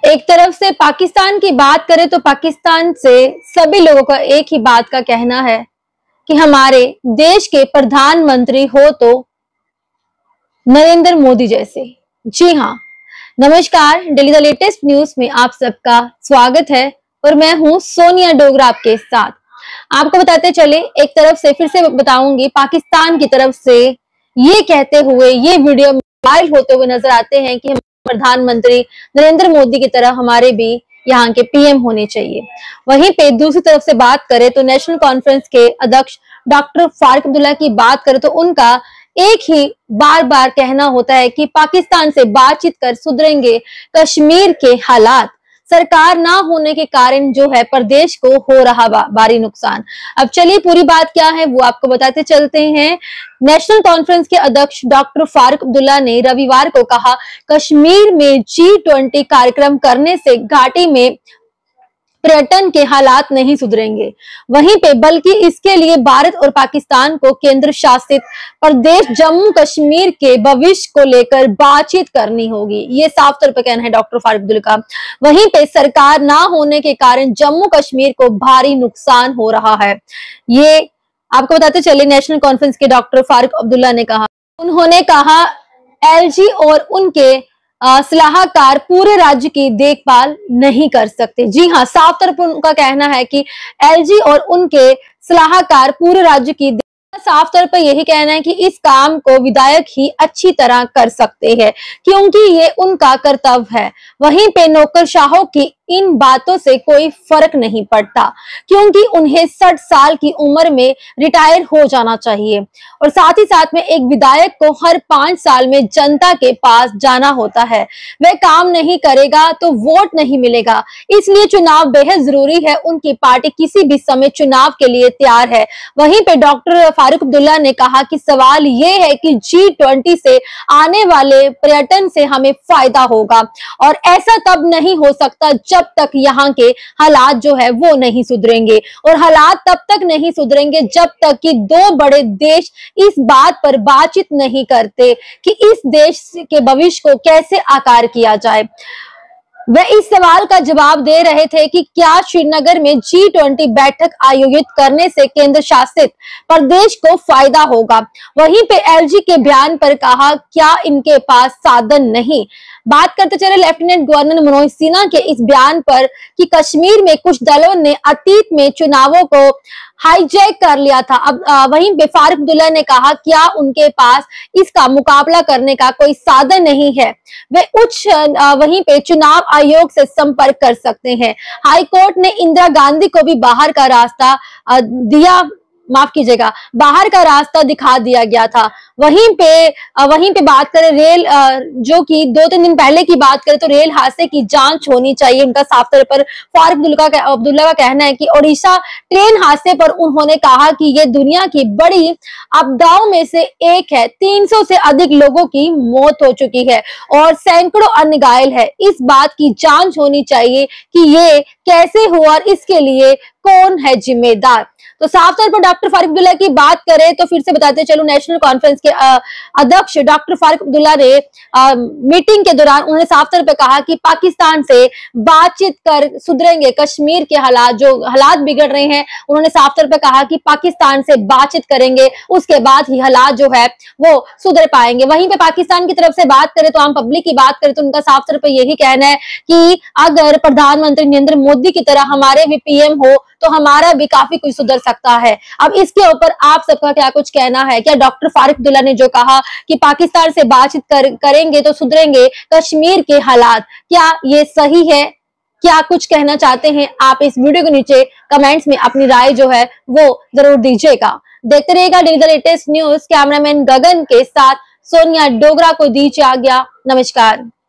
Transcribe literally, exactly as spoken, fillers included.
एक तरफ से पाकिस्तान की बात करें तो पाकिस्तान से सभी लोगों का एक ही बात का कहना है कि हमारे देश के प्रधानमंत्री हो तो नरेंद्र मोदी जैसे। जी हाँ, नमस्कार, डेली द लेटेस्ट न्यूज में आप सबका स्वागत है और मैं हूं सोनिया डोगरा आपके साथ। आपको बताते चले, एक तरफ से फिर से बताऊंगी, पाकिस्तान की तरफ से ये कहते हुए ये वीडियो वायरल होते हुए नजर आते हैं कि प्रधानमंत्री नरेंद्र मोदी की तरह हमारे भी यहाँ के पीएम होने चाहिए। वहीं पे दूसरी तरफ से बात करें तो नेशनल कॉन्फ्रेंस के अध्यक्ष डॉक्टर फारूक अब्दुल्ला की बात करें तो उनका एक ही बार बार कहना होता है कि पाकिस्तान से बातचीत कर सुधरेंगे कश्मीर के हालात। सरकार ना होने के कारण जो है प्रदेश को हो रहा भारी नुकसान। अब चलिए पूरी बात क्या है वो आपको बताते चलते हैं। नेशनल कॉन्फ्रेंस के अध्यक्ष डॉक्टर फारूक अब्दुल्ला ने रविवार को कहा, कश्मीर में जी ट्वेंटी कार्यक्रम करने से घाटी में पर्यटन के हालात नहीं सुधरेंगे, वहीं पे बल्कि इसके लिए भारत और पाकिस्तान को केंद्र शासित प्रदेश जम्मू कश्मीर के भविष्य को लेकर बातचीत करनी होगी। ये साफ तौर पर कहना है डॉक्टर फारूक अब्दुल्ला का। वहीं पे सरकार ना होने के कारण जम्मू कश्मीर को भारी नुकसान हो रहा है। ये आपको बताते चले, नेशनल कॉन्फ्रेंस के डॉक्टर फारूक अब्दुल्ला ने कहा, उन्होंने कहा एलजी और उनके सलाहकार पूरे राज्य की देखभाल नहीं कर सकते। जी हाँ, साफ तौर पर उनका कहना है कि एलजी और उनके सलाहकार पूरे राज्य की साफ तौर पर यही कहना है कि इस काम को विधायक ही अच्छी तरह कर सकते हैं क्योंकि ये उनका कर्तव्य है। वहीं पे नौकरशाहों की इन बातों से कोई फर्क नहीं पड़ता क्योंकि उन्हें साठ साल की उम्र में रिटायर हो जाना चाहिए और साथ ही साथ में एक विधायक को हर पांच साल में जनता के पास जाना होता है। वह काम नहीं करेगा तो वोट नहीं मिलेगा, इसलिए चुनाव बेहद जरूरी है। उनकी पार्टी किसी भी समय चुनाव के लिए तैयार है। वहीं पे डॉक्टर फारूक अब्दुल्ला ने कहा कि सवाल ये है कि जी ट्वेंटी से आने वाले पर्यटन से हमें फायदा होगा और ऐसा तब नहीं हो सकता जब तक यहाँ के हालात जो है वो नहीं सुधरेंगे और हालात तब तक नहीं सुधरेंगे जब तक कि दो बड़े देश इस बात पर बातचीत नहीं करते कि इस देश के भविष्य को कैसे आकार किया जाए। वह इस सवाल का जवाब दे रहे थे कि क्या श्रीनगर में जी ट्वेंटी बैठक आयोजित करने से केंद्र शासित प्रदेश को फायदा होगा। वहीं पे एलजी के बयान पर कहा, क्या इनके पास साधन नहीं। बात करते चले लेफ्टिनेंट गवर्नर मनोज सिन्हा के इस बयान पर कि कश्मीर में कुछ दलों ने अतीत में चुनावों को हाईजैक कर लिया था। अब वहीं पे फारूक अब्दुल्ला ने कहा, क्या उनके पास इसका मुकाबला करने का कोई साधन नहीं है। वे उच्च वहीं पे चुनाव आयोग से संपर्क कर सकते हैं। हाईकोर्ट ने इंदिरा गांधी को भी बाहर का रास्ता दिया माफ कीजिएगा बाहर का रास्ता दिखा दिया गया था। वहीं पे वहीं पे बात करें रेल, जो कि दो तीन दिन पहले की बात करें तो रेल हादसे की जांच होनी चाहिए। उनका साफ तौर पर फारूक अब्दुल्ला का कहना है कि ओडिशा ट्रेन हादसे पर उन्होंने कहा कि ये दुनिया की बड़ी आपदाओं में से एक है। तीन सौ से अधिक लोगों की मौत हो चुकी है और सैकड़ों अन्य घायल है। इस बात की जांच होनी चाहिए कि ये कैसे हुआ और इसके लिए कौन है जिम्मेदार। तो साफ तौर पर डॉक्टर फारूक अब्दुल्ला की बात करें तो फिर से बताते चलो, नेशनल कॉन्फ्रेंस के अध्यक्ष डॉक्टर फारूक अब्दुल्ला ने आ, मीटिंग के दौरान उन्होंने साफ तौर पर कहा कि पाकिस्तान से बातचीत कर सुधरेंगे कश्मीर के हालात, जो हालात बिगड़ रहे हैं। उन्होंने साफ तौर पर कहा कि पाकिस्तान से बातचीत करेंगे, उसके बाद ही हालात जो है वो सुधर पाएंगे। वहीं पे पाकिस्तान की तरफ से बात करें तो आम पब्लिक की बात करें तो उनका साफ तौर पर यही कहना है कि अगर प्रधानमंत्री नरेंद्र मोदी की तरह हमारे भी पीएम हो तो हमारा भी काफी कुछ सुधर सकता है। अब इसके ऊपर आप सबका क्या कुछ कहना है? क्या डॉक्टर फारूक अब्दुल्ला ने जो कहा कि पाकिस्तान से बातचीत कर, करेंगे तो सुधरेंगे कश्मीर के हालात, क्या ये सही है? क्या कुछ कहना चाहते हैं आप? इस वीडियो के नीचे कमेंट्स में अपनी राय जो है वो जरूर दीजिएगा। देखते रहिएगा daily the latest news. Cameraman Gagan के साथ सोनिया डोगरा को दीजिए आज्ञा। नमस्कार।